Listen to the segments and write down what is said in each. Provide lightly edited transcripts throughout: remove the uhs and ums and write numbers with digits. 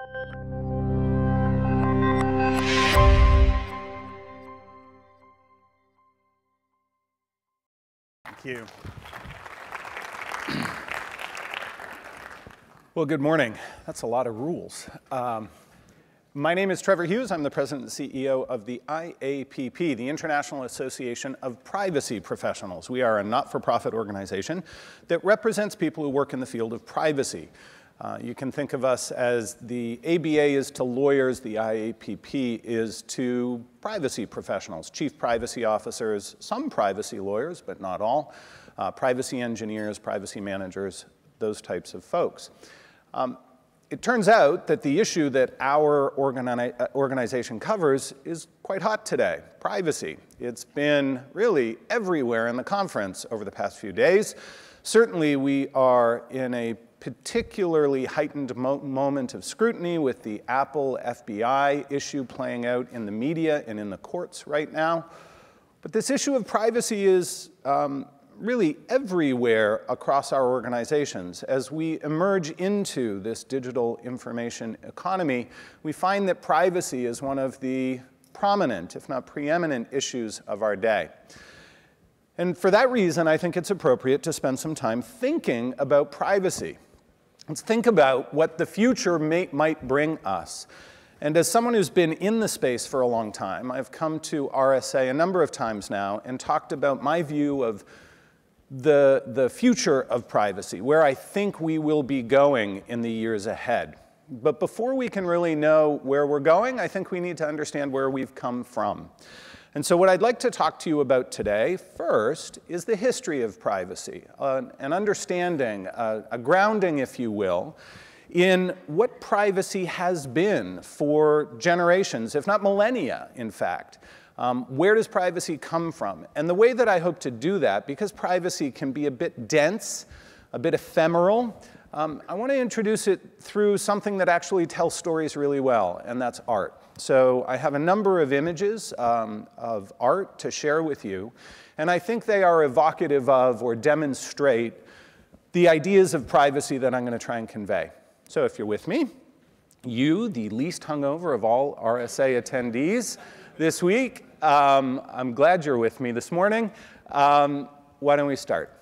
Thank you. Well, good morning. That's a lot of rules. My name is Trevor Hughes. I'm the president and CEO of the IAPP, the International Association of Privacy Professionals. We are a not-for-profit organization that represents people who work in the field of privacy. You can think of us as the ABA is to lawyers, the IAPP is to privacy professionals, chief privacy officers, some privacy lawyers, but not all, privacy engineers, privacy managers, those types of folks. It turns out that the issue that our organization covers is quite hot today, privacy. It's been really everywhere in the conference over the past few days. Certainly we are in a particularly heightened moment of scrutiny with the Apple FBI issue playing out in the media and in the courts right now. But this issue of privacy is really everywhere across our organizations. As we emerge into this digital information economy, we find that privacy is one of the prominent, if not preeminent, issues of our day. And for that reason, I think it's appropriate to spend some time thinking about privacy. Let's think about what the future might bring us. And as someone who's been in the space for a long time, I've come to RSA a number of times now and talked about my view of the future of privacy, where I think we will be going in the years ahead. But before we can really know where we're going, I think we need to understand where we've come from. And so what I'd like to talk to you about today, first, is the history of privacy, an understanding, a grounding, if you will, in what privacy has been for generations, if not millennia, in fact. Where does privacy come from? And the way that I hope to do that, because privacy can be a bit dense, a bit ephemeral, I want to introduce it through something that actually tells stories really well, and that's art. So I have a number of images of art to share with you, and I think they are evocative of or demonstrate the ideas of privacy that I'm going to try and convey. So if you're with me, you, the least hungover of all RSA attendees this week, I'm glad you're with me this morning. Why don't we start?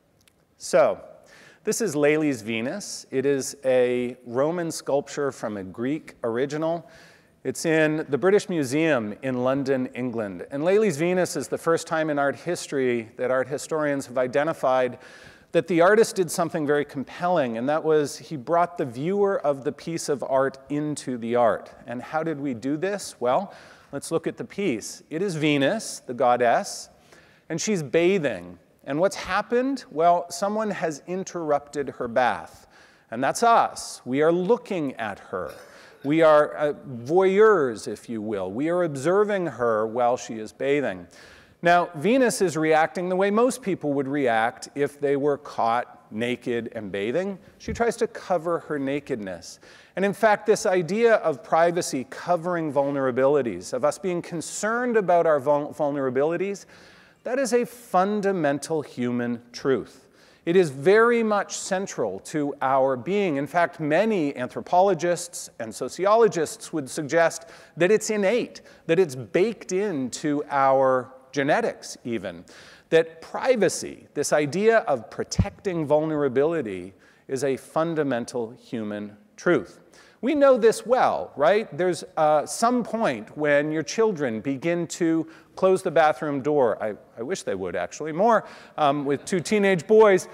So this is Lely's Venus. It is a Roman sculpture from a Greek original. It's in the British Museum in London, England. And Lely's Venus is the first time in art history that art historians have identified that the artist did something very compelling, and that was he brought the viewer of the piece of art into the art. And how did we do this? Well, let's look at the piece. It is Venus, the goddess, and she's bathing. And what's happened? Well, someone has interrupted her bath. And that's us. We are looking at her. We are voyeurs, if you will. We are observing her while she is bathing. Now, Venus is reacting the way most people would react if they were caught naked and bathing. She tries to cover her nakedness. And in fact, this idea of privacy covering vulnerabilities, of us being concerned about our vulnerabilities, that is a fundamental human truth. It is very much central to our being. In fact, many anthropologists and sociologists would suggest that it's innate, that it's baked into our genetics even, that privacy, this idea of protecting vulnerability, is a fundamental human truth. We know this well, right? There's some point when your children begin to close the bathroom door. I wish they would, actually, more with two teenage boys,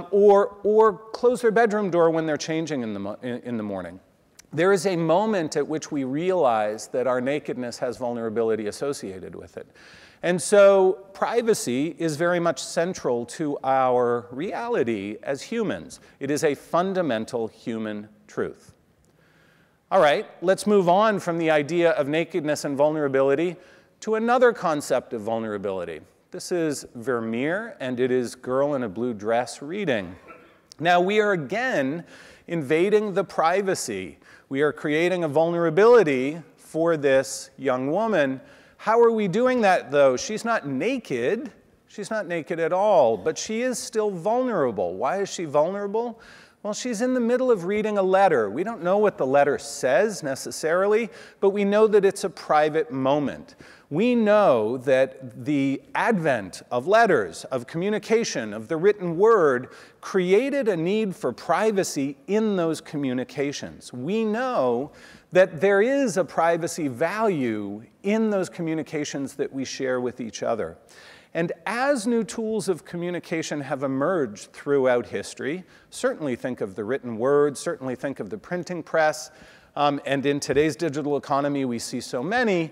or close their bedroom door when they're changing in the morning. There is a moment at which we realize that our nakedness has vulnerability associated with it. And so privacy is very much central to our reality as humans. It is a fundamental human truth. All right, let's move on from the idea of nakedness and vulnerability to another concept of vulnerability. This is Vermeer, and it is Girl in a Blue Dress reading. Now, we are again invading the privacy. We are creating a vulnerability for this young woman. How are we doing that, though? She's not naked. She's not naked at all, but she is still vulnerable. Why is she vulnerable? Well, she's in the middle of reading a letter. We don't know what the letter says necessarily, but we know that it's a private moment. We know that the advent of letters, of communication, of the written word, created a need for privacy in those communications. We know that there is a privacy value in those communications that we share with each other. And as new tools of communication have emerged throughout history, certainly think of the written word, certainly think of the printing press, and in today's digital economy we see so many,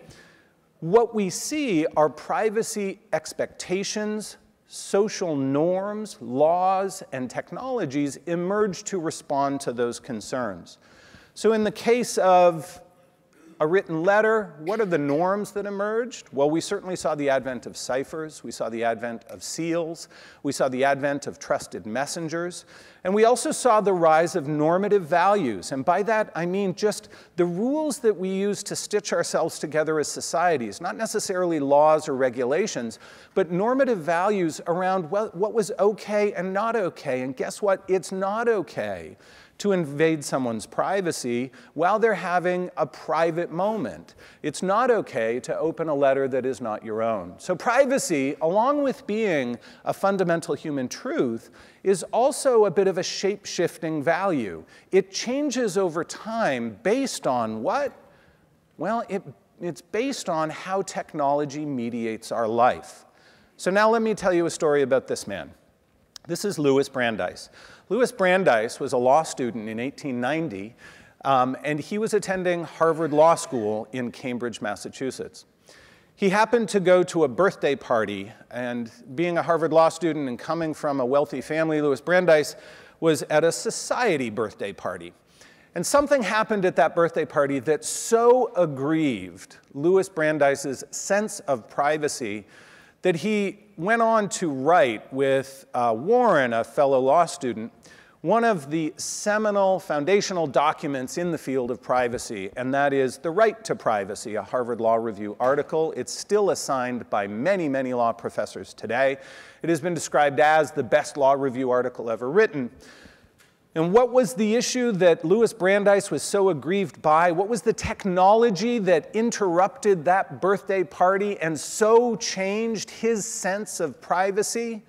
what we see are privacy expectations, social norms, laws, and technologies emerge to respond to those concerns. So in the case of a written letter, what are the norms that emerged? Well, we certainly saw the advent of ciphers, we saw the advent of seals, we saw the advent of trusted messengers, and we also saw the rise of normative values. And by that, I mean just the rules that we use to stitch ourselves together as societies, not necessarily laws or regulations, but normative values around what was okay and not okay. And guess what? It's not okay to invade someone's privacy while they're having a private moment. It's not okay to open a letter that is not your own. So privacy, along with being a fundamental human truth, is also a bit of a shape-shifting value. It changes over time based on what? Well, it's based on how technology mediates our life. So now let me tell you a story about this man. This is Louis Brandeis. Louis Brandeis was a law student in 1890, and he was attending Harvard Law School in Cambridge, Massachusetts. He happened to go to a birthday party, and being a Harvard Law student and coming from a wealthy family, Louis Brandeis was at a society birthday party. And something happened at that birthday party that so aggrieved Louis Brandeis's sense of privacy that he went on to write with Warren, a fellow law student, one of the seminal foundational documents in the field of privacy, and that is The Right to Privacy, a Harvard Law Review article. It's still assigned by many, many law professors today. It has been described as the best law review article ever written. And what was the issue that Louis Brandeis was so aggrieved by? What was the technology that interrupted that birthday party and so changed his sense of privacy?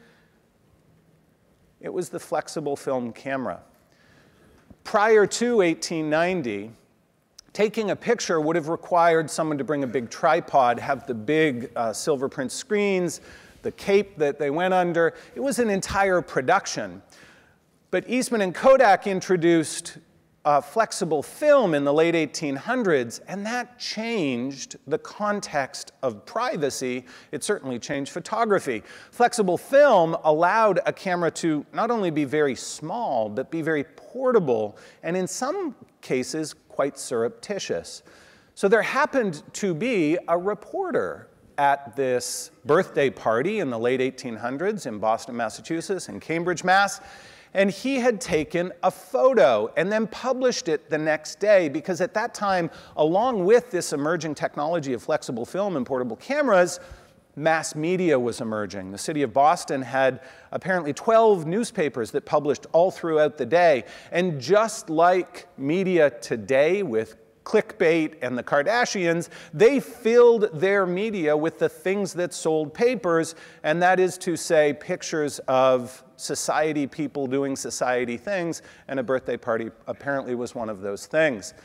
It was the flexible film camera. Prior to 1890, taking a picture would have required someone to bring a big tripod, have the big silver print screens, the cape that they went under. It was an entire production. But Eastman and Kodak introduced flexible film in the late 1800s, and that changed the context of privacy. It certainly changed photography. Flexible film allowed a camera to not only be very small, but be very portable, and in some cases, quite surreptitious. So there happened to be a reporter at this birthday party in the late 1800s in Boston, Massachusetts, and Cambridge, Mass., and he had taken a photo and then published it the next day because at that time, along with this emerging technology of flexible film and portable cameras, mass media was emerging. The city of Boston had apparently 12 newspapers that published all throughout the day. And just like media today with clickbait and the Kardashians, they filled their media with the things that sold papers, and that is to say pictures of society people doing society things, and a birthday party apparently was one of those things.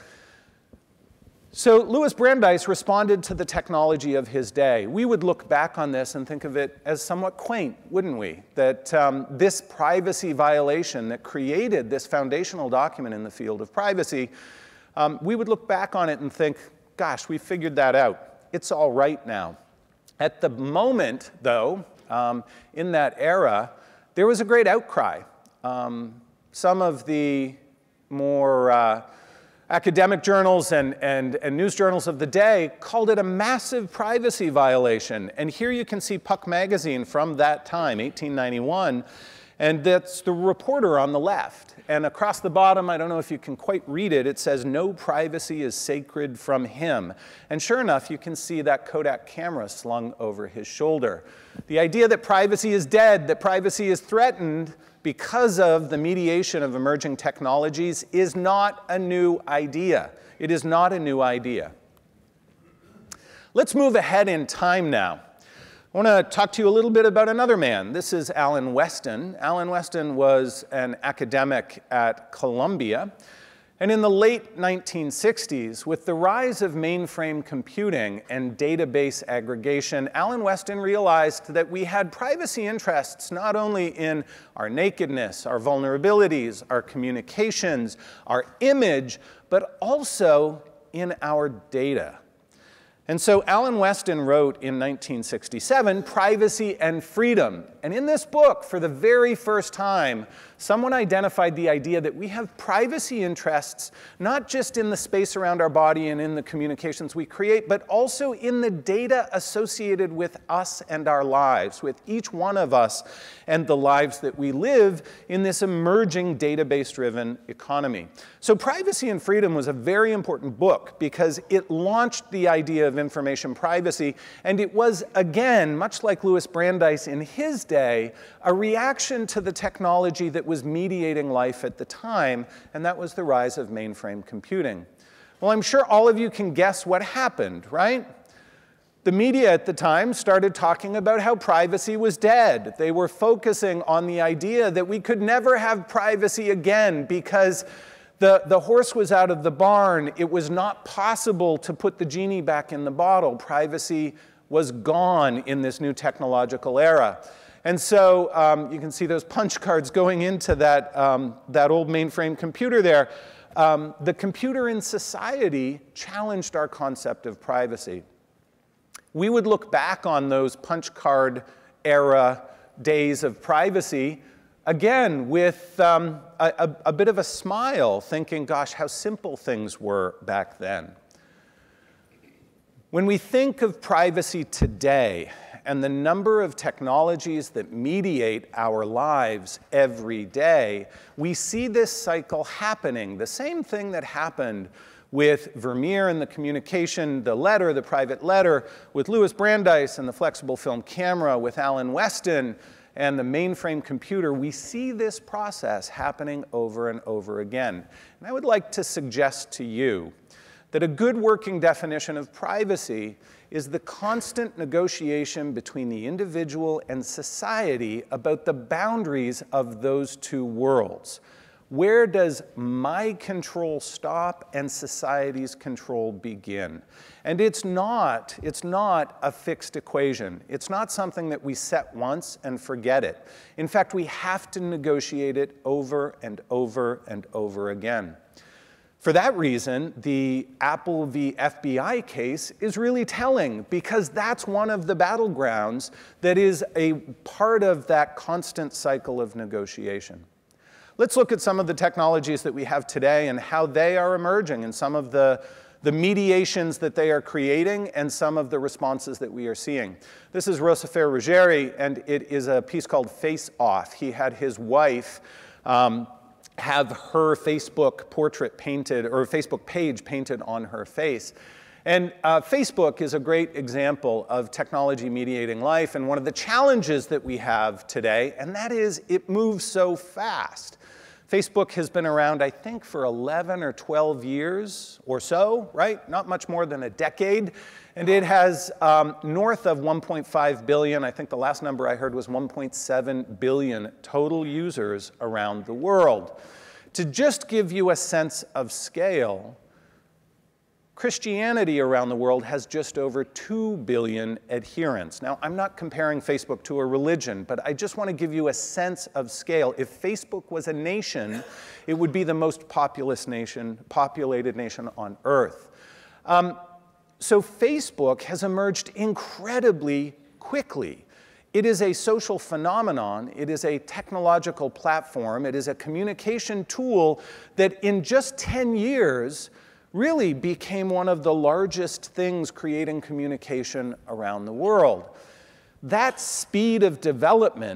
So Louis Brandeis responded to the technology of his day. We would look back on this and think of it as somewhat quaint, wouldn't we? That this privacy violation that created this foundational document in the field of privacy, we would look back on it and think, gosh, we figured that out. It's all right now. At the moment, though, in that era, there was a great outcry. Some of the more academic journals and news journals of the day called it a massive privacy violation. And here you can see Puck magazine from that time, 1891. And that's the reporter on the left. And across the bottom, I don't know if you can quite read it, it says, "No privacy is sacred from him." And sure enough, you can see that Kodak camera slung over his shoulder. The idea that privacy is dead, that privacy is threatened because of the mediation of emerging technologies is not a new idea. It is not a new idea. Let's move ahead in time now. I want to talk to you a little bit about another man. This is Alan Weston. Alan Weston was an academic at Columbia. And in the late 1960s, with the rise of mainframe computing and database aggregation, Alan Weston realized that we had privacy interests not only in our nakedness, our vulnerabilities, our communications, our image, but also in our data. And so Alan Weston wrote in 1967, Privacy and Freedom. And in this book, for the very first time, someone identified the idea that we have privacy interests, not just in the space around our body and in the communications we create, but also in the data associated with us and our lives, with each one of us and the lives that we live in this emerging database-driven economy. So Privacy and Freedom was a very important book because it launched the idea of information privacy, and it was, again, much like Louis Brandeis in his day, a reaction to the technology that was mediating life at the time, and that was the rise of mainframe computing. Well, I'm sure all of you can guess what happened, right? The media at the time started talking about how privacy was dead. They were focusing on the idea that we could never have privacy again because the horse was out of the barn. It was not possible to put the genie back in the bottle. Privacy was gone in this new technological era. And so you can see those punch cards going into that old mainframe computer there. The computer in society challenged our concept of privacy. We would look back on those punch card era days of privacy, again, with a bit of a smile, thinking, gosh, how simple things were back then. When we think of privacy today, and the number of technologies that mediate our lives every day, we see this cycle happening. The same thing that happened with Vermeer and the communication, the letter, the private letter, with Louis Brandeis and the flexible film camera, with Alan Weston and the mainframe computer, we see this process happening over and over again. And I would like to suggest to you that a good working definition of privacy is the constant negotiation between the individual and society about the boundaries of those two worlds. Where does my control stop and society's control begin? And it's not a fixed equation. It's not something that we set once and forget it. In fact, we have to negotiate it over and over and over again. For that reason, the Apple v. FBI case is really telling, because that's one of the battlegrounds that is a part of that constant cycle of negotiation. Let's look at some of the technologies that we have today and how they are emerging, and some of the mediations that they are creating and some of the responses that we are seeing. This is Rosafer Ruggieri, and it is a piece called Face Off. He had his wife have her Facebook portrait painted, or Facebook page painted on her face. And Facebook is a great example of technology mediating life, and one of the challenges that we have today, and that is it moves so fast. Facebook has been around, I think, for 11 or 12 years or so, right? Not much more than a decade. And it has north of 1.5 billion, I think the last number I heard was 1.7 billion total users around the world. To just give you a sense of scale, Christianity around the world has just over 2 billion adherents. Now, I'm not comparing Facebook to a religion, but I just want to give you a sense of scale. If Facebook was a nation, it would be the most populated nation on Earth. So Facebook has emerged incredibly quickly. It is a social phenomenon. It is a technological platform. It is a communication tool that in just 10 years really became one of the largest things creating communication around the world. That speed of development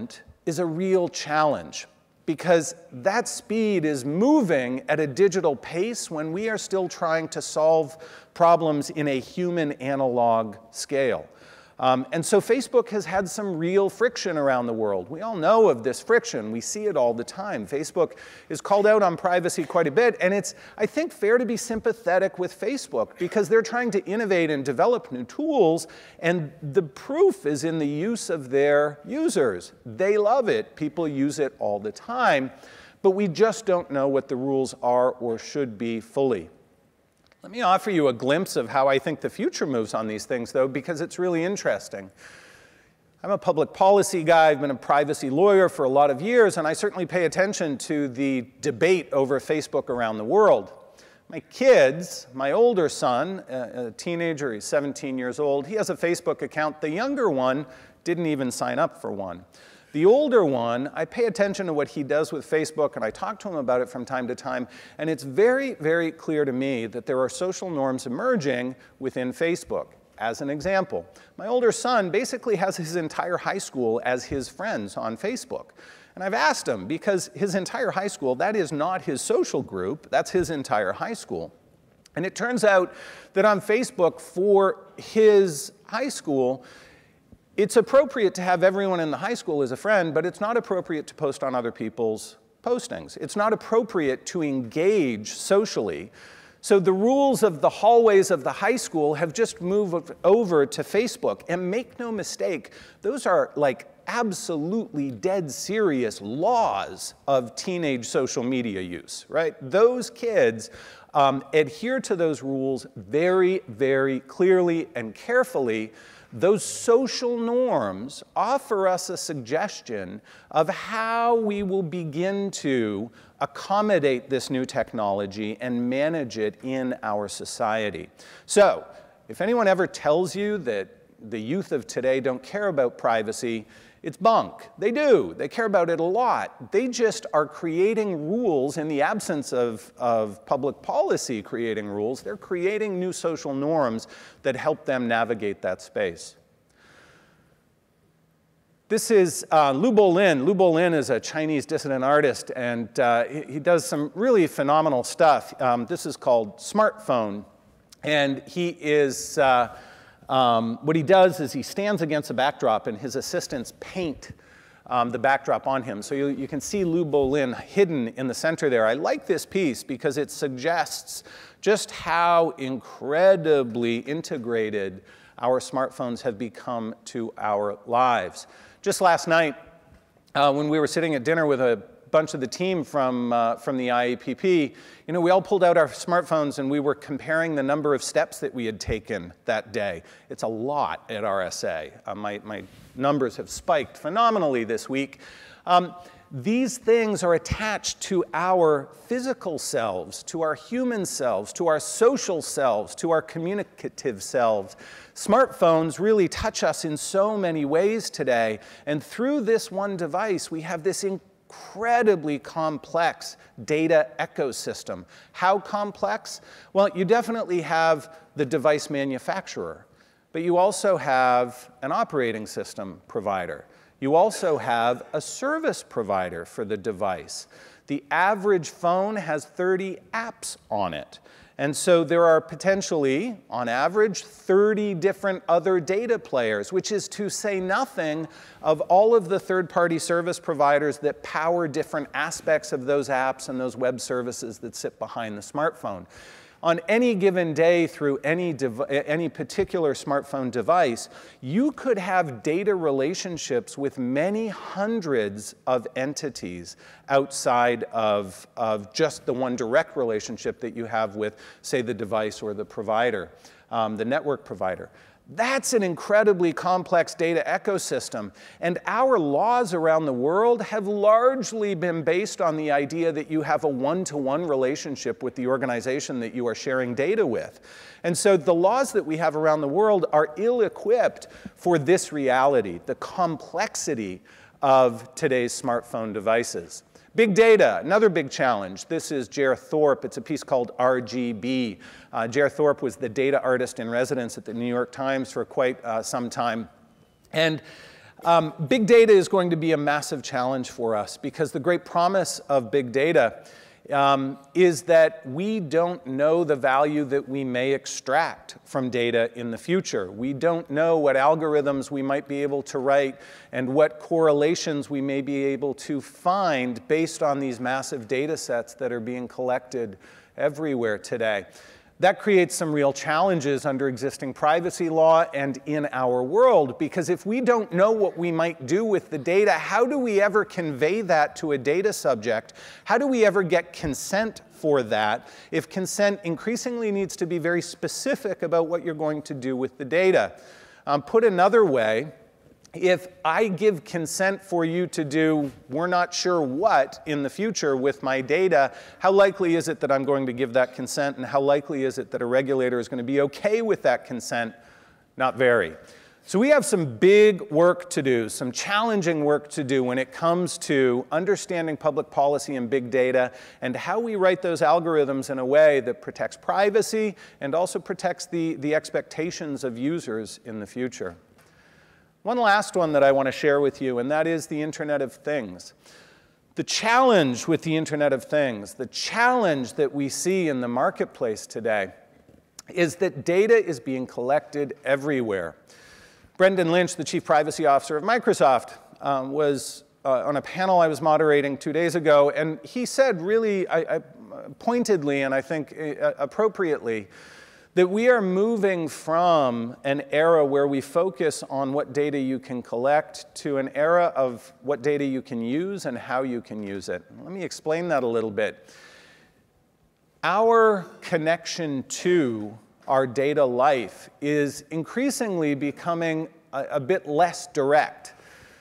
is a real challenge, because that speed is moving at a digital pace when we are still trying to solve problems in a human analog scale. And so Facebook has had some real friction around the world. We all know of this friction. We see it all the time. Facebook is called out on privacy quite a bit, and it's, I think, fair to be sympathetic with Facebook because they're trying to innovate and develop new tools, and the proof is in the use of their users. They love it. People use it all the time, but we just don't know what the rules are or should be fully. Let me offer you a glimpse of how I think the future moves on these things, though, because it's really interesting. I'm a public policy guy. I've been a privacy lawyer for a lot of years, and I certainly pay attention to the debate over Facebook around the world. My kids, my older son, a teenager, he's 17 years old, he has a Facebook account. The younger one didn't even sign up for one. The older one, I pay attention to what he does with Facebook, and I talk to him about it from time to time, and it's very, very clear to me that there are social norms emerging within Facebook. As an example, my older son basically has his entire high school as his friends on Facebook. And I've asked him, because his entire high school, that is not his social group, that's his entire high school. And it turns out that on Facebook for his high school, it's appropriate to have everyone in the high school as a friend, but it's not appropriate to post on other people's postings. It's not appropriate to engage socially. So the rules of the hallways of the high school have just moved over to Facebook. And make no mistake, those are like absolutely dead serious laws of teenage social media use, right? Those kids adhere to those rules very, very clearly and carefully. Those social norms offer us a suggestion of how we will begin to accommodate this new technology and manage it in our society. So, if anyone ever tells you that the youth of today don't care about privacy, it's bunk. They do. They care about it a lot. They just are creating rules in the absence of public policy creating rules. They're creating new social norms that help them navigate that space. This is Lu Bolin. Lu Bolin is a Chinese dissident artist, and he does some really phenomenal stuff. This is called Smartphone, and he is what he does is he stands against a backdrop, and his assistants paint the backdrop on him. So you can see Lu Bolin hidden in the center there. I like this piece because it suggests just how incredibly integrated our smartphones have become to our lives. Just last night, when we were sitting at dinner with a bunch of the team from the IAPP, you know, we all pulled out our smartphones and we were comparing the number of steps that we had taken that day. It's a lot at RSA. My numbers have spiked phenomenally this week. These things are attached to our physical selves, to our human selves, to our social selves, to our communicative selves. Smartphones really touch us in so many ways today, and through this one device, we have this incredibly complex data ecosystem. How complex? Well, you definitely have the device manufacturer, but you also have an operating system provider. You also have a service provider for the device. The average phone has 30 apps on it. And so there are potentially, on average, 30 different other data players, which is to say nothing of all of the third-party service providers that power different aspects of those apps and those web services that sit behind the smartphone. On any given day through any particular smartphone device, you could have data relationships with many hundreds of entities outside of just the one direct relationship that you have with, say, the device or the provider, the network provider. That's an incredibly complex data ecosystem, and our laws around the world have largely been based on the idea that you have a one-to-one relationship with the organization that you are sharing data with. And so the laws that we have around the world are ill-equipped for this reality, the complexity of today's smartphone devices. Big data, another big challenge. This is Jer Thorpe. It's a piece called RGB. Jer Thorpe was the data artist in residence at the New York Times for quite some time. And Big data is going to be a massive challenge for us because the great promise of big data is that we don't know the value that we may extract from data in the future. We don't know what algorithms we might be able to write and what correlations we may be able to find based on these massive data sets that are being collected everywhere today. That creates some real challenges under existing privacy law and in our world, because if we don't know what we might do with the data, how do we ever convey that to a data subject? How do we ever get consent for that if consent increasingly needs to be very specific about what you're going to do with the data? Put another way, if I give consent for you to do we're not sure what in the future with my data, how likely is it that I'm going to give that consent, and how likely is it that a regulator is going to be okay with that consent? Not very. So we have some big work to do, some challenging work to do when it comes to understanding public policy and big data and how we write those algorithms in a way that protects privacy and also protects the expectations of users in the future. One last one that I want to share with you, and that is the Internet of Things. The challenge with the Internet of Things, the challenge that we see in the marketplace today, is that data is being collected everywhere. Brendan Lynch, the Chief Privacy Officer of Microsoft, was on a panel I was moderating 2 days ago, and he said really pointedly, and I think appropriately, that we are moving from an era where we focus on what data you can collect to an era of what data you can use and how you can use it. Let me explain that a little bit. Our connection to our data life is increasingly becoming a bit less direct.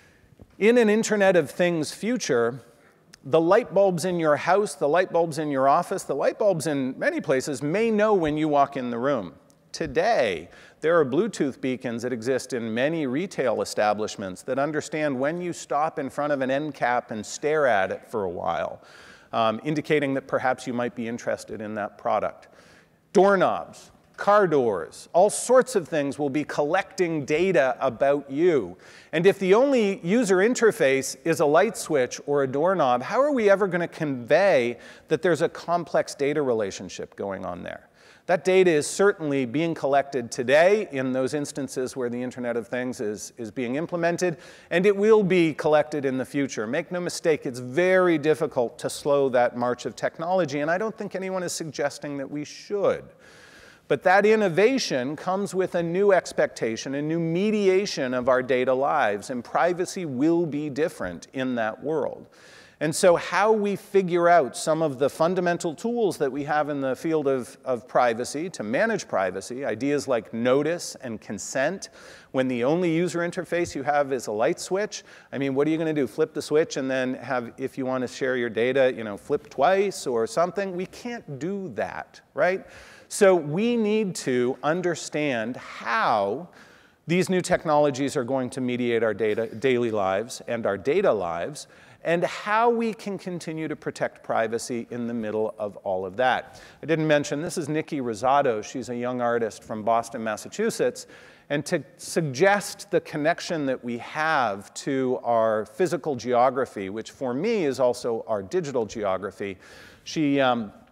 In an Internet of Things future, the light bulbs in your house, the light bulbs in your office, the light bulbs in many places may know when you walk in the room. Today, there are Bluetooth beacons that exist in many retail establishments that understand when you stop in front of an end cap and stare at it for a while, indicating that perhaps you might be interested in that product. Doorknobs, car doors, all sorts of things will be collecting data about you. And if the only user interface is a light switch or a doorknob, how are we ever going to convey that there's a complex data relationship going on there? That data is certainly being collected today in those instances where the Internet of Things is being implemented, and it will be collected in the future. Make no mistake, it's very difficult to slow that march of technology, and I don't think anyone is suggesting that we should. But that innovation comes with a new expectation, a new mediation of our data lives, and privacy will be different in that world. And so how we figure out some of the fundamental tools that we have in the field of privacy to manage privacy, ideas like notice and consent, when the only user interface you have is a light switch. I mean, what are you going to do? Flip the switch and then have, if you want to share your data, flip twice or something? We can't do that, right? So we need to understand how these new technologies are going to mediate our daily lives and our data lives, and how we can continue to protect privacy in the middle of all of that. I didn't mention, this is Nikki Rosado. She's a young artist from Boston, Massachusetts. And to suggest the connection that we have to our physical geography, which for me is also our digital geography, she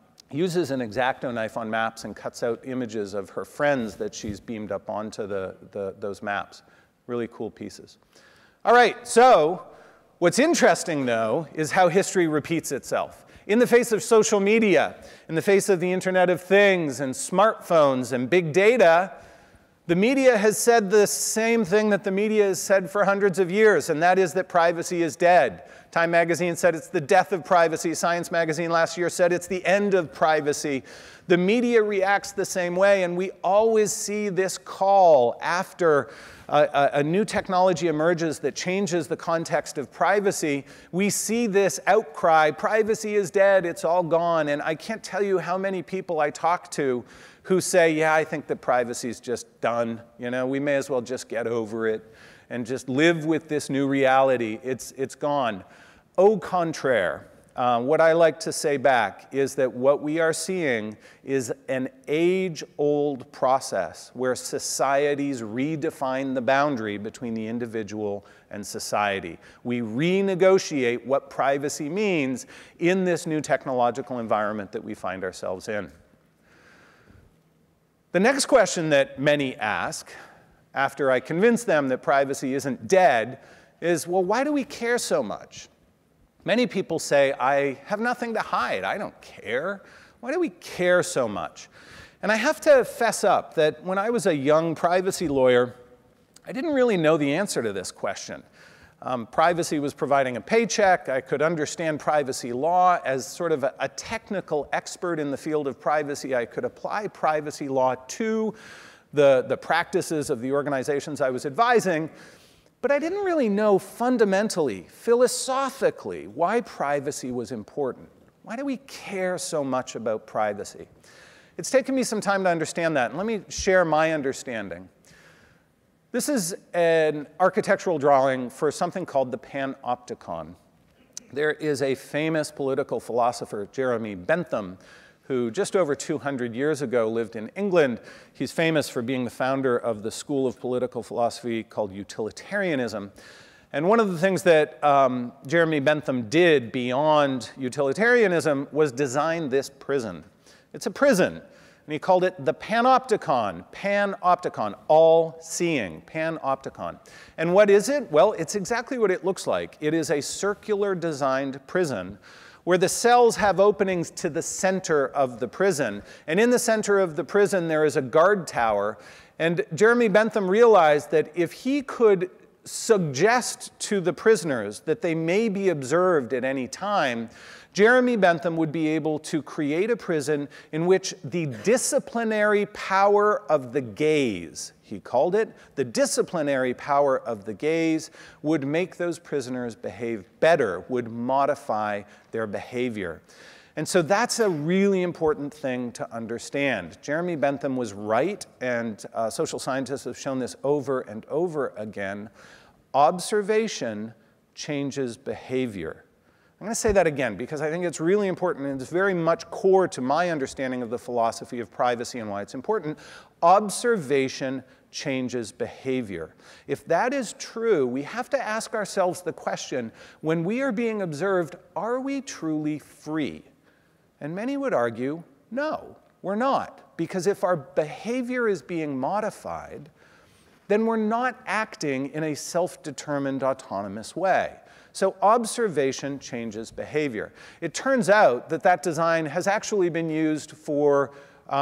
uses an X-Acto knife on maps and cuts out images of her friends that she's beamed up onto those maps. Really cool pieces. All right, so what's interesting, though, is how history repeats itself. In the face of social media, in the face of the Internet of Things and smartphones and big data, the media has said the same thing that the media has said for hundreds of years, and that is that privacy is dead. Time magazine said it's the death of privacy. Science magazine last year said it's the end of privacy. The media reacts the same way, and we always see this call after a new technology emerges that changes the context of privacy. We see this outcry, privacy is dead, it's all gone, and I can't tell you how many people I talk to who say, yeah, I think that privacy's just done. We may as well just get over it and just live with this new reality. It's gone. Au contraire. what I like to say back is that what we are seeing is an age-old process where societies redefine the boundary between the individual and society. We renegotiate what privacy means in this new technological environment that we find ourselves in. The next question that many ask, after I convince them that privacy isn't dead, is, well, why do we care so much? Many people say, I have nothing to hide. I don't care. Why do we care so much? And I have to fess up that when I was a young privacy lawyer, I didn't really know the answer to this question. Privacy was providing a paycheck. I could understand privacy law. As sort of a technical expert in the field of privacy, I could apply privacy law to the practices of the organizations I was advising. But I didn't really know fundamentally, philosophically, why privacy was important. Why do we care so much about privacy? It's taken me some time to understand that, and let me share my understanding. This is an architectural drawing for something called the panopticon. There is a famous political philosopher, Jeremy Bentham, who just over 200 years ago lived in England. He's famous for being the founder of the school of political philosophy called utilitarianism. And one of the things that Jeremy Bentham did beyond utilitarianism was design this prison. It's a prison, and he called it the panopticon, all-seeing, panopticon. And what is it? Well, it's exactly what it looks like. It is a circular designed prison where the cells have openings to the center of the prison. And in the center of the prison, there is a guard tower. And Jeremy Bentham realized that if he could suggest to the prisoners that they may be observed at any time, Jeremy Bentham would be able to create a prison in which the disciplinary power of the gaze, he called it, the disciplinary power of the gaze would make those prisoners behave better, would modify their behavior. And so that's a really important thing to understand. Jeremy Bentham was right, and social scientists have shown this over and over again. Observation changes behavior. I'm going to say that again because I think it's really important and it's very much core to my understanding of the philosophy of privacy and why it's important. Observation changes behavior. If that is true, we have to ask ourselves the question, when we are being observed, are we truly free? And many would argue, no, we're not. Because if our behavior is being modified, then we're not acting in a self-determined autonomous way. So observation changes behavior. It turns out that that design has actually been used for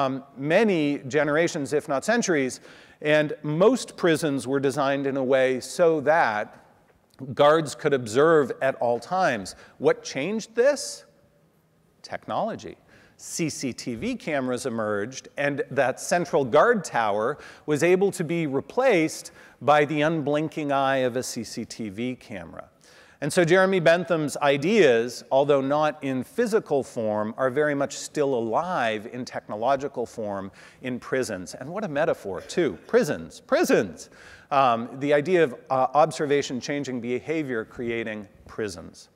many generations, if not centuries, and most prisons were designed in a way so that guards could observe at all times. What changed this? Technology. CCTV cameras emerged, and that central guard tower was able to be replaced by the unblinking eye of a CCTV camera. And so Jeremy Bentham's ideas, although not in physical form, are very much still alive in technological form in prisons. And what a metaphor, too. Prisons, prisons. The idea of observation changing behavior, creating prisons.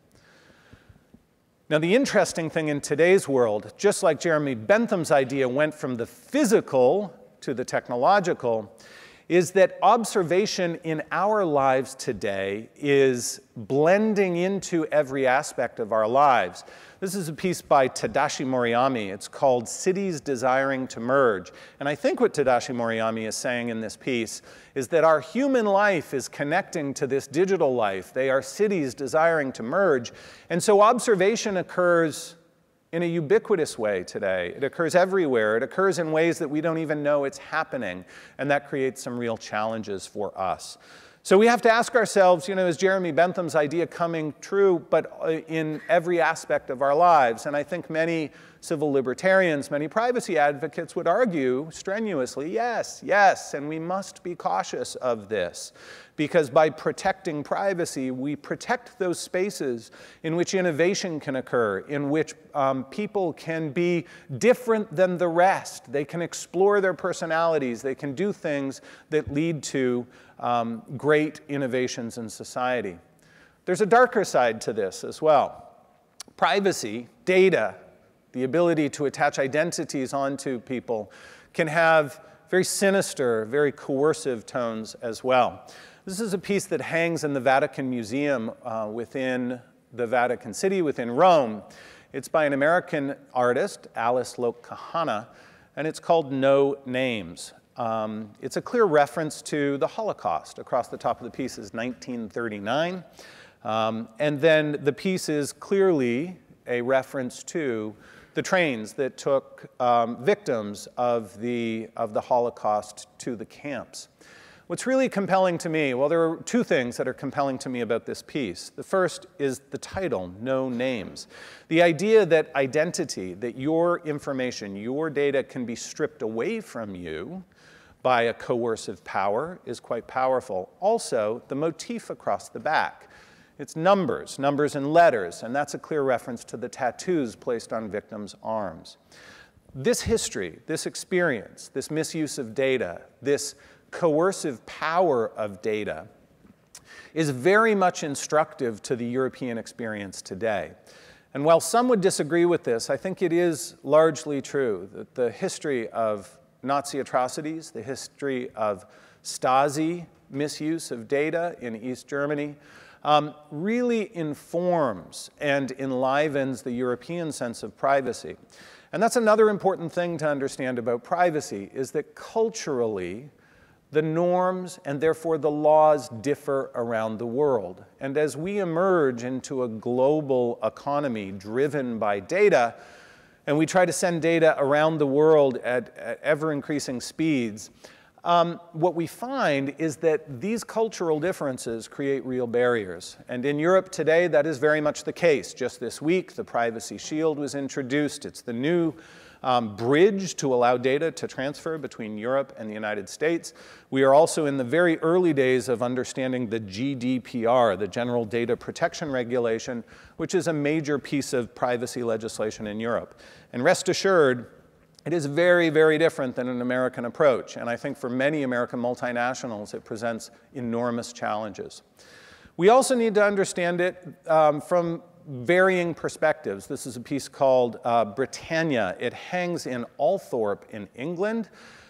Now, the interesting thing in today's world, just like Jeremy Bentham's idea went from the physical to the technological, is that observation in our lives today is blending into every aspect of our lives. This is a piece by Tadashi Moriyami. It's called Cities Desiring to Merge. And I think what Tadashi Moriyami is saying in this piece is that our human life is connecting to this digital life. They are cities desiring to merge. And so observation occurs in a ubiquitous way today. It occurs everywhere. It occurs in ways that we don't even know it's happening. And that creates some real challenges for us. So we have to ask ourselves, you know, is Jeremy Bentham's idea coming true, but in every aspect of our lives? And I think many civil libertarians, many privacy advocates would argue strenuously, yes, yes, and we must be cautious of this. Because by protecting privacy, we protect those spaces in which innovation can occur, in which people can be different than the rest. They can explore their personalities. They can do things that lead to great innovations in society. There's a darker side to this as well. Privacy, data, the ability to attach identities onto people can have very sinister, very coercive tones as well. This is a piece that hangs in the Vatican Museum within the Vatican City, within Rome. It's by an American artist, Alice Lokahana, and it's called No Names. It's a clear reference to the Holocaust. Across the top of the piece is 1939. And then the piece is clearly a reference to the trains that took victims of the Holocaust to the camps. What's really compelling to me, well, there are two things that are compelling to me about this piece. The first is the title, No Names. The idea that identity, that your information, your data can be stripped away from you by a coercive power is quite powerful. Also, the motif across the back. It's numbers and letters, and that's a clear reference to the tattoos placed on victims' arms. This history, this experience, this misuse of data, this coercive power of data is very much instructive to the European experience today. And while some would disagree with this, I think it is largely true that the history of Nazi atrocities, the history of Stasi misuse of data in East Germany, really informs and enlivens the European sense of privacy. And that's another important thing to understand about privacy, is that culturally, the norms and therefore the laws differ around the world. And as we emerge into a global economy driven by data, and we try to send data around the world at ever-increasing speeds, what we find is that these cultural differences create real barriers. And in Europe today, that is very much the case. Just this week, the Privacy Shield was introduced. It's the new bridge to allow data to transfer between Europe and the United States. We are also in the very early days of understanding the GDPR, the General Data Protection Regulation, which is a major piece of privacy legislation in Europe. And rest assured, it is very, very different than an American approach. And I think for many American multinationals, it presents enormous challenges. We also need to understand it from varying perspectives. This is a piece called Britannia. It hangs in Althorpe in England.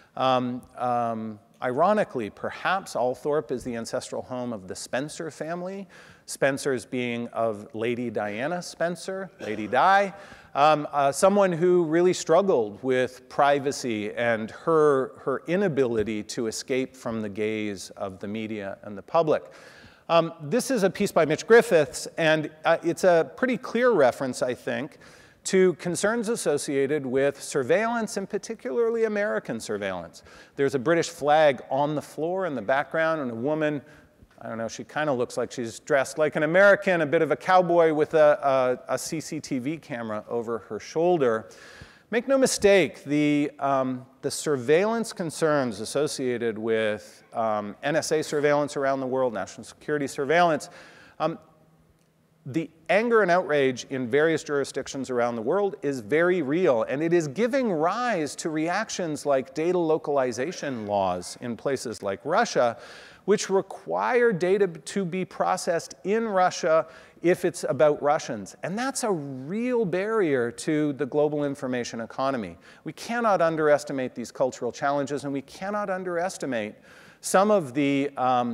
Ironically, perhaps Althorpe is the ancestral home of the Spencer family, Spencers being of Lady Diana Spencer, Lady Di, someone who really struggled with privacy and her inability to escape from the gaze of the media and the public. This is a piece by Mitch Griffiths, and it's a pretty clear reference, I think, to concerns associated with surveillance, and particularly American surveillance. There's a British flag on the floor in the background, and a woman, I don't know, she kind of looks like she's dressed like an American, a bit of a cowboy with a CCTV camera over her shoulder. Make no mistake, the surveillance concerns associated with NSA surveillance around the world, national security surveillance, the anger and outrage in various jurisdictions around the world is very real, and it is giving rise to reactions like data localization laws in places like Russia, which require data to be processed in Russia if it's about Russians. And that's a real barrier to the global information economy. We cannot underestimate these cultural challenges, and we cannot underestimate some of the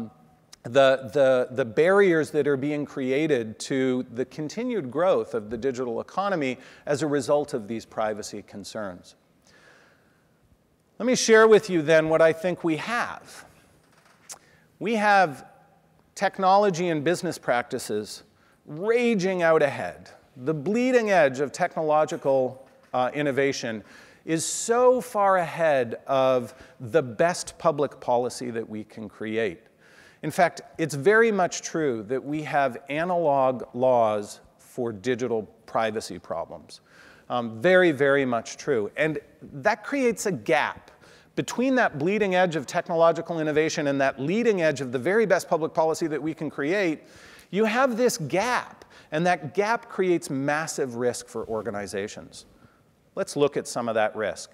barriers that are being created to the continued growth of the digital economy as a result of these privacy concerns. Let me share with you then what I think we have. We have technology and business practices raging out ahead. The bleeding edge of technological innovation is so far ahead of the best public policy that we can create. In fact, it's very much true that we have analog laws for digital privacy problems. Very, very much true. And that creates a gap between that bleeding edge of technological innovation and that leading edge of the very best public policy that we can create. You have this gap, and that gap creates massive risk for organizations. Let's look at some of that risk.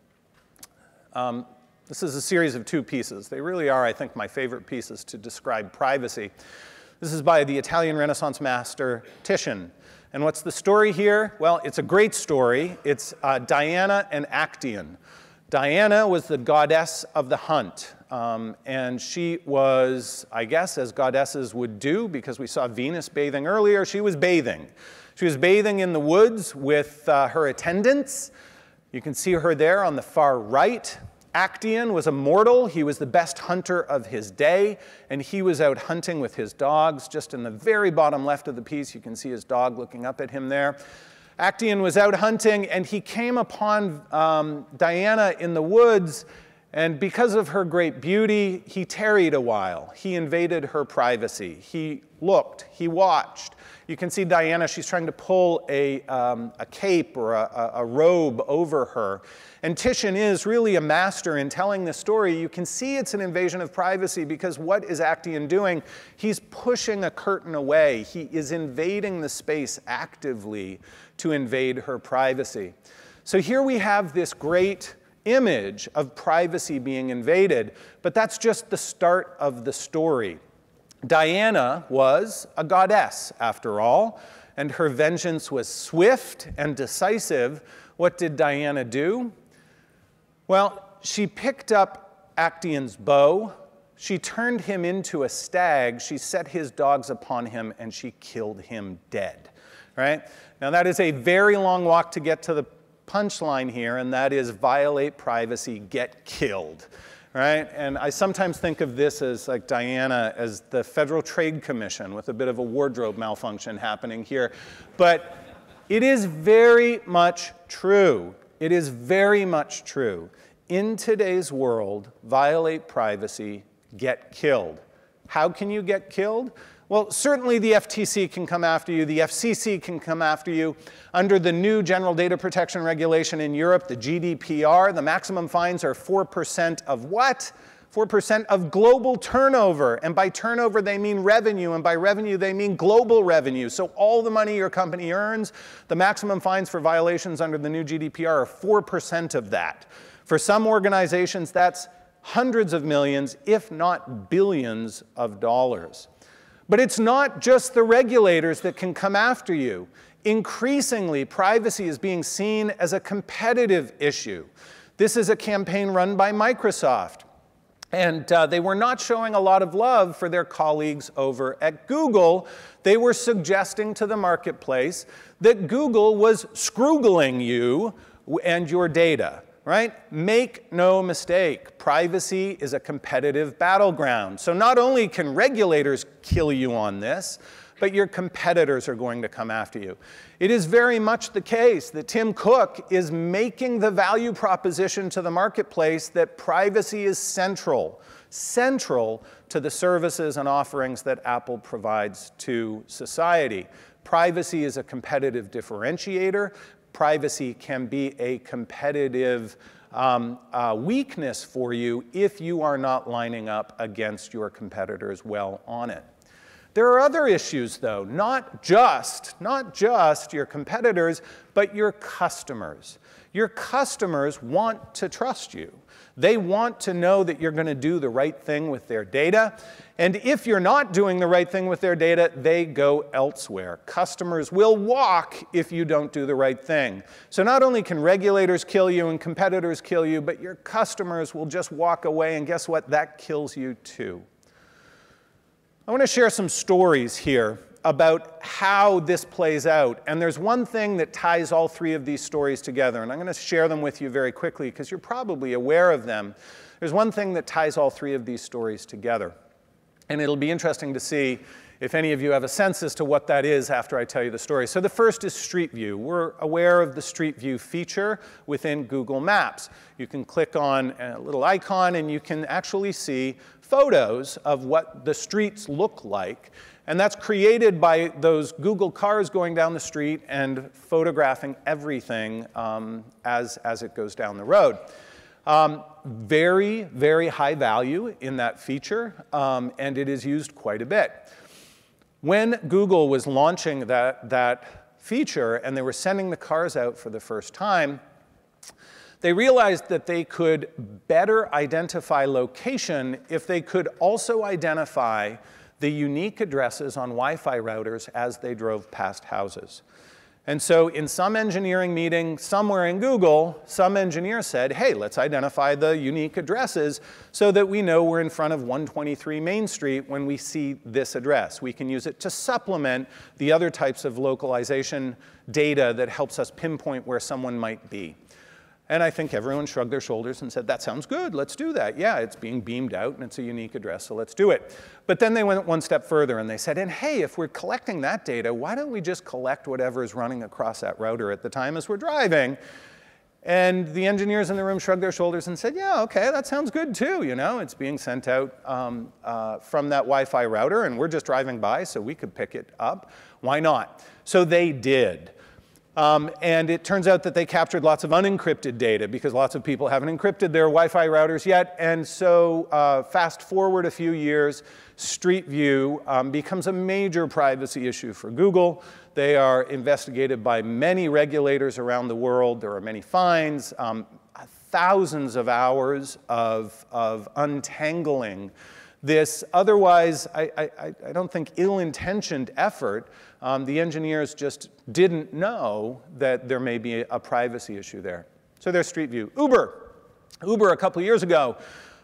This is a series of two pieces. They really are, I think, my favorite pieces to describe privacy. This is by the Italian Renaissance master Titian, And what's the story here? Well, it's a great story. It's Diana and Actaeon. Diana was the goddess of the hunt. And she was, I guess, as goddesses would do, because we saw Venus bathing earlier, she was bathing. She was bathing in the woods with her attendants. You can see her there on the far right. Actaeon was a mortal. He was the best hunter of his day, and he was out hunting with his dogs. Just in the very bottom left of the piece, you can see his dog looking up at him there. Actaeon was out hunting, and he came upon Diana in the woods, and because of her great beauty, he tarried a while. He invaded her privacy. He looked, he watched. You can see Diana, she's trying to pull a cape or a robe over her. And Titian is really a master in telling this story. You can see it's an invasion of privacy because what is Actaeon doing? He's pushing a curtain away. He is invading the space actively to invade her privacy. So here we have this great image of privacy being invaded, but that's just the start of the story. Diana was a goddess, after all, and her vengeance was swift and decisive. What did Diana do? Well, she picked up Actaeon's bow, she turned him into a stag, she set his dogs upon him, and she killed him dead. Right? Now that is a very long walk to get to the punchline here, and that is violate privacy, get killed. Right? And I sometimes think of this as like Diana as the Federal Trade Commission with a bit of a wardrobe malfunction happening here. But it is very much true. It is very much true. In today's world, violate privacy, get killed. How can you get killed? Well, certainly the FTC can come after you. The FCC can come after you. Under the new General Data Protection Regulation in Europe, the GDPR, the maximum fines are 4% of what? 4% of global turnover. And by turnover, they mean revenue. And by revenue, they mean global revenue. So all the money your company earns, the maximum fines for violations under the new GDPR are 4% of that. For some organizations, that's hundreds of millions, if not billions of dollars. But it's not just the regulators that can come after you. Increasingly, privacy is being seen as a competitive issue. This is a campaign run by Microsoft. And they were not showing a lot of love for their colleagues over at Google. They were suggesting to the marketplace that Google was scroogling you and your data. Right? Make no mistake, privacy is a competitive battleground. So not only can regulators kill you on this, but your competitors are going to come after you. It is very much the case that Tim Cook is making the value proposition to the marketplace that privacy is central to the services and offerings that Apple provides to society. Privacy is a competitive differentiator. Privacy can be a competitive weakness for you if you are not lining up against your competitors well on it. There are other issues, though, not just your competitors, but your customers. Your customers want to trust you. They want to know that you're going to do the right thing with their data. And if you're not doing the right thing with their data, they go elsewhere. Customers will walk if you don't do the right thing. So not only can regulators kill you and competitors kill you, but your customers will just walk away, and guess what? That kills you too. I want to share some stories here about how this plays out. And there's one thing that ties all three of these stories together, and I'm going to share them with you very quickly because you're probably aware of them. There's one thing that ties all three of these stories together. And it'll be interesting to see if any of you have a sense as to what that is after I tell you the story. So the first is Street View. We're aware of the Street View feature within Google Maps. You can click on a little icon and you can actually see photos of what the streets look like. And that's created by those Google cars going down the street and photographing everything as it goes down the road. Very, very high value in that feature, and it is used quite a bit. When Google was launching that feature and they were sending the cars out for the first time, they realized that they could better identify location if they could also identify the unique addresses on Wi-Fi routers as they drove past houses. And so in some engineering meeting somewhere in Google, some engineer said, hey, let's identify the unique addresses so that we know we're in front of 123 Main Street when we see this address. We can use it to supplement the other types of localization data that helps us pinpoint where someone might be. And I think everyone shrugged their shoulders and said, that sounds good, let's do that. Yeah, it's being beamed out and it's a unique address, so let's do it. But then they went one step further and they said, and hey, if we're collecting that data, why don't we just collect whatever is running across that router at the time as we're driving? And the engineers in the room shrugged their shoulders and said, yeah, okay, that sounds good too. You know, it's being sent out from that Wi-Fi router and we're just driving by so we could pick it up. Why not? So they did. And it turns out that they captured lots of unencrypted data because lots of people haven't encrypted their Wi-Fi routers yet. And so fast forward a few years, Street View becomes a major privacy issue for Google. They are investigated by many regulators around the world. There are many fines, thousands of hours of untangling this otherwise, I don't think, ill-intentioned effort. The engineers just didn't know that there may be a privacy issue there. So there's Street View. Uber, a couple years ago,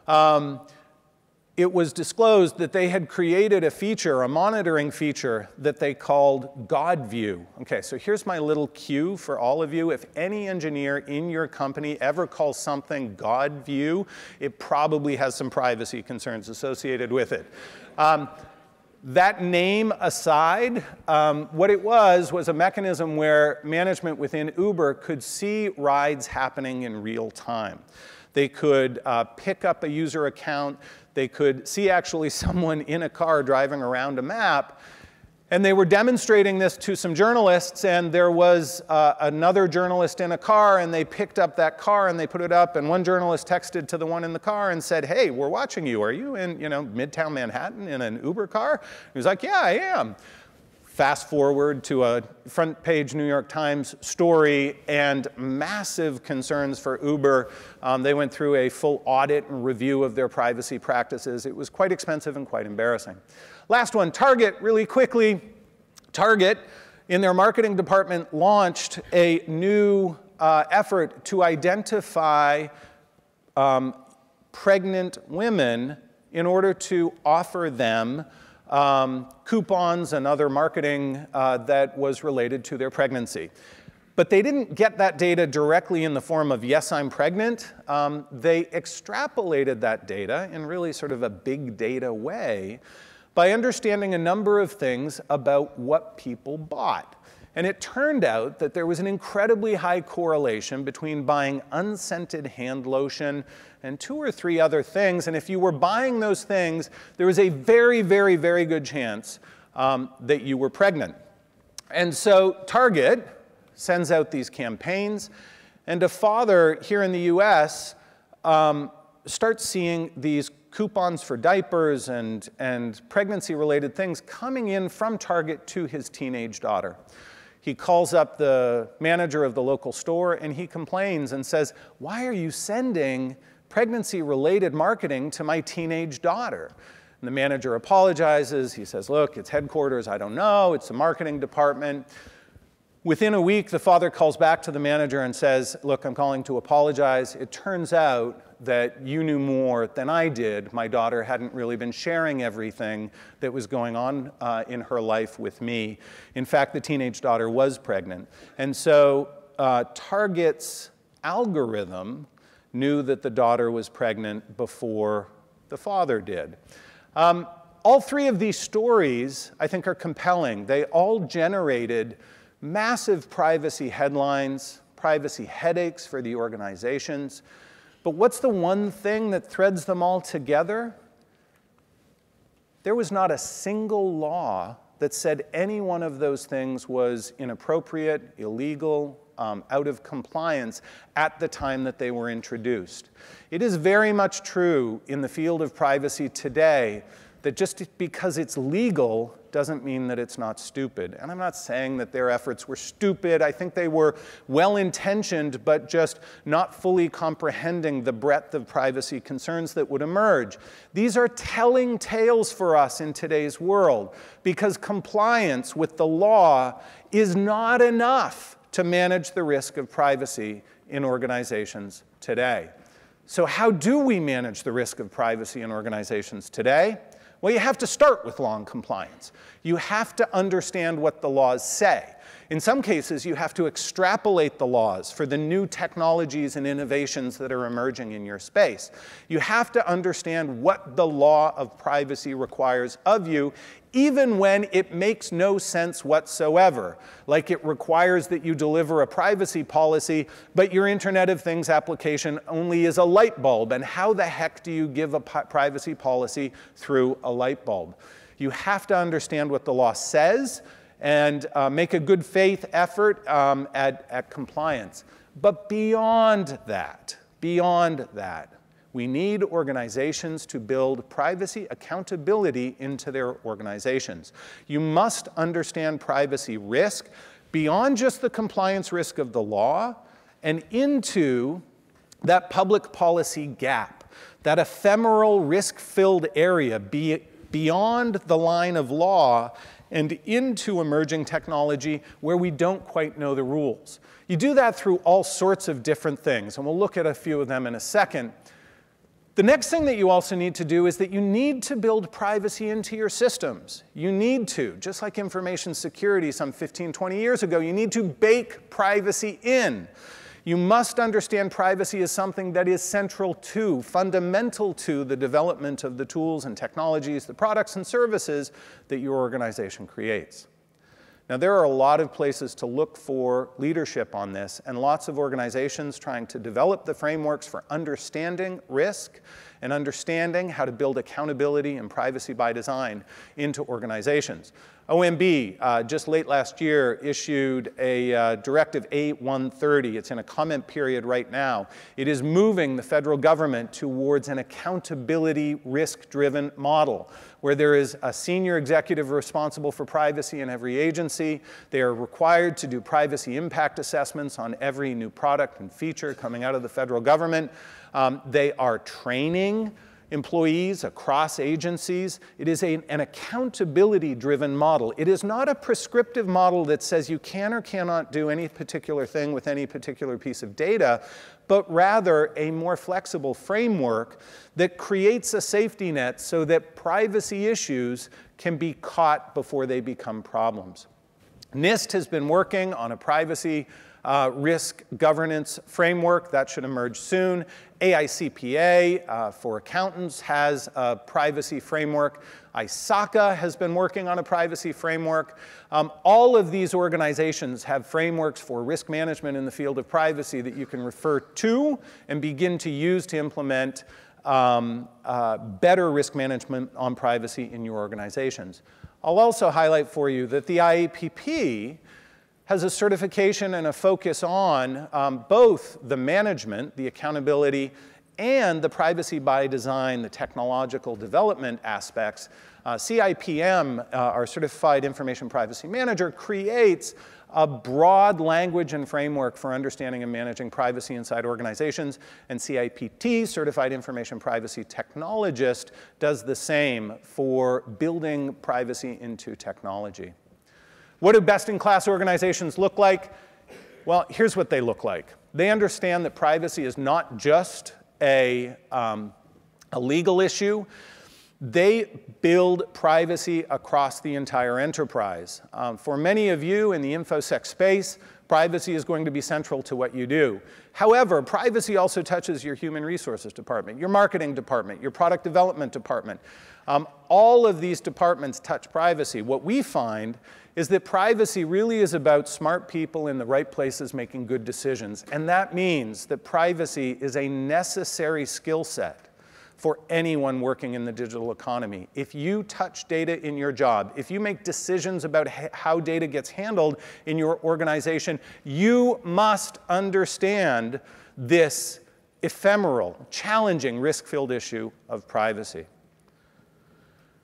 it was disclosed that they had created a feature, a monitoring feature, that they called God View. Okay, so here's my little cue for all of you. If any engineer in your company ever calls something God View, it probably has some privacy concerns associated with it. That name aside, what it was a mechanism where management within Uber could see rides happening in real time. They could pick up a user account. They could see actually someone in a car driving around a map. And they were demonstrating this to some journalists, and there was another journalist in a car, and they picked up that car and they put it up, and one journalist texted to the one in the car and said, hey, we're watching you. Are you in, Midtown Manhattan in an Uber car? He was like, yeah, I am. Fast forward to a front page New York Times story and massive concerns for Uber. They went through a full audit and review of their privacy practices. It was quite expensive and quite embarrassing. Last one, Target, really quickly. Target, in their marketing department, launched a new effort to identify pregnant women in order to offer them coupons and other marketing that was related to their pregnancy. But they didn't get that data directly in the form of, yes, I'm pregnant. They extrapolated that data in really sort of a big data way by understanding a number of things about what people bought. And it turned out that there was an incredibly high correlation between buying unscented hand lotion and 2 or 3 other things. And if you were buying those things, there was a very, very, very good chance that you were pregnant. And so Target sends out these campaigns. And a father here in the US starts seeing these coupons for diapers and pregnancy-related things coming in from Target to his teenage daughter. He calls up the manager of the local store and he complains and says, why are you sending pregnancy-related marketing to my teenage daughter? And the manager apologizes. He says, look, it's headquarters, I don't know, it's the marketing department. Within a week, the father calls back to the manager and says, look, I'm calling to apologize. It turns out that you knew more than I did. My daughter hadn't really been sharing everything that was going on in her life with me. In fact, the teenage daughter was pregnant. And so Target's algorithm knew that the daughter was pregnant before the father did. All 3 of these stories, I think, are compelling. They all generated massive privacy headlines, privacy headaches for the organizations. But what's the one thing that threads them all together? There was not a single law that said any one of those things was inappropriate, illegal, out of compliance at the time that they were introduced. It is very much true in the field of privacy today that just because it's legal doesn't mean that it's not stupid. And I'm not saying that their efforts were stupid. I think they were well-intentioned, but just not fully comprehending the breadth of privacy concerns that would emerge. These are telling tales for us in today's world, because compliance with the law is not enough to manage the risk of privacy in organizations today. So how do we manage the risk of privacy in organizations today? Well, you have to start with law and compliance. You have to understand what the laws say. In some cases, you have to extrapolate the laws for the new technologies and innovations that are emerging in your space. You have to understand what the law of privacy requires of you, even when it makes no sense whatsoever. Like it requires that you deliver a privacy policy, but your Internet of Things application only is a light bulb. And how the heck do you give a privacy policy through a light bulb? You have to understand what the law says and make a good faith effort at compliance. But beyond that, we need organizations to build privacy accountability into their organizations. You must understand privacy risk beyond just the compliance risk of the law and into that public policy gap, that ephemeral risk-filled area beyond the line of law and into emerging technology where we don't quite know the rules. You do that through all sorts of different things, and we'll look at a few of them in a second. The next thing that you also need to do is that you need to build privacy into your systems. You need to, just like information security some 15, 20 years ago, you need to bake privacy in. You must understand privacy as something that is central to, fundamental to the development of the tools and technologies, the products and services that your organization creates. Now, there are a lot of places to look for leadership on this, and lots of organizations trying to develop the frameworks for understanding risk and understanding how to build accountability and privacy by design into organizations. OMB, just late last year, issued a Directive A130. It's in a comment period right now. It is moving the federal government towards an accountability risk-driven model, where there is a senior executive responsible for privacy in every agency. They are required to do privacy impact assessments on every new product and feature coming out of the federal government. They are training employees across agencies. It is an accountability-driven model. It is not a prescriptive model that says you can or cannot do any particular thing with any particular piece of data, but rather a more flexible framework that creates a safety net so that privacy issues can be caught before they become problems. NIST has been working on a privacy risk governance framework that should emerge soon. AICPA for accountants has a privacy framework. ISACA has been working on a privacy framework. All of these organizations have frameworks for risk management in the field of privacy that you can refer to and begin to use to implement better risk management on privacy in your organizations. I'll also highlight for you that the IAPP has a certification and a focus on both the management, the accountability, and the privacy by design, the technological development aspects. CIPM, our Certified Information Privacy Manager, creates a broad language and framework for understanding and managing privacy inside organizations, and CIPT, Certified Information Privacy Technologist, does the same for building privacy into technology. What do best-in-class organizations look like? Well, here's what they look like. They understand that privacy is not just a legal issue. They build privacy across the entire enterprise. For many of you in the InfoSec space, privacy is going to be central to what you do. However, privacy also touches your human resources department, your marketing department, your product development department. All of these departments touch privacy. What we find is that privacy really is about smart people in the right places making good decisions. And that means that privacy is a necessary skill set for anyone working in the digital economy. If you touch data in your job, if you make decisions about how data gets handled in your organization, you must understand this ephemeral, challenging, risk-filled issue of privacy.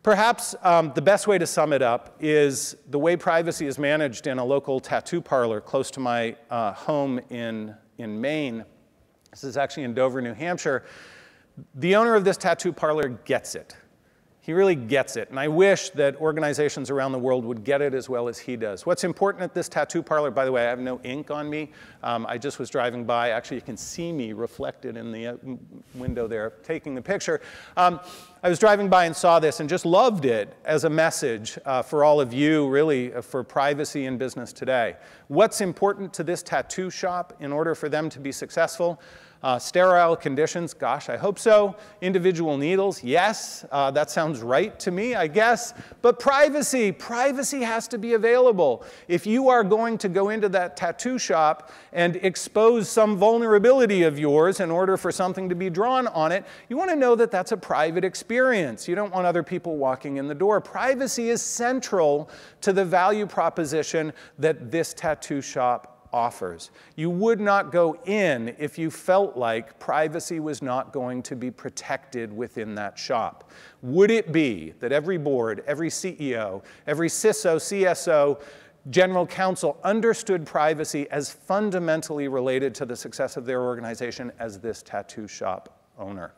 Perhaps the best way to sum it up is the way privacy is managed in a local tattoo parlor close to my home in Maine. This is actually in Dover, New Hampshire. The owner of this tattoo parlor gets it. He really gets it, and I wish that organizations around the world would get it as well as he does. What's important at this tattoo parlor, by the way, I have no ink on me. I just was driving by. Actually, you can see me reflected in the window there taking the picture. I was driving by and saw this and just loved it as a message for all of you, really, for privacy in business today. What's important to this tattoo shop in order for them to be successful? Sterile conditions, gosh, I hope so. Individual needles, yes, that sounds right to me, I guess. But privacy has to be available. If you are going to go into that tattoo shop and expose some vulnerability of yours in order for something to be drawn on it, you want to know that that's a private experience. You don't want other people walking in the door. Privacy is central to the value proposition that this tattoo shop offers. You would not go in if you felt like privacy was not going to be protected within that shop. Would it be that every board, every CEO, every CISO, CSO, general counsel understood privacy as fundamentally related to the success of their organization as this tattoo shop owner?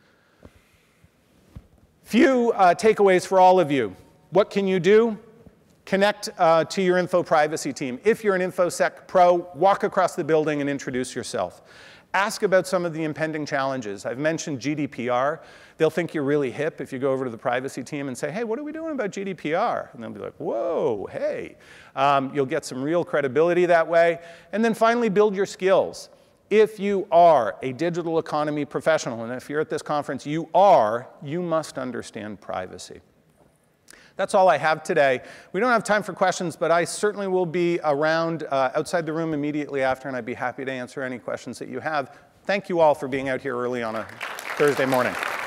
Few takeaways for all of you. What can you do? Connect to your info privacy team. If you're an InfoSec pro, walk across the building and introduce yourself. Ask about some of the impending challenges. I've mentioned GDPR. They'll think you're really hip if you go over to the privacy team and say, hey, what are we doing about GDPR? And they'll be like, whoa, hey. You'll get some real credibility that way. And then finally, build your skills. If you are a digital economy professional, and if you're at this conference, you must understand privacy. That's all I have today. We don't have time for questions, but I certainly will be around outside the room immediately after, and I'd be happy to answer any questions that you have. Thank you all for being out here early on a Thursday morning.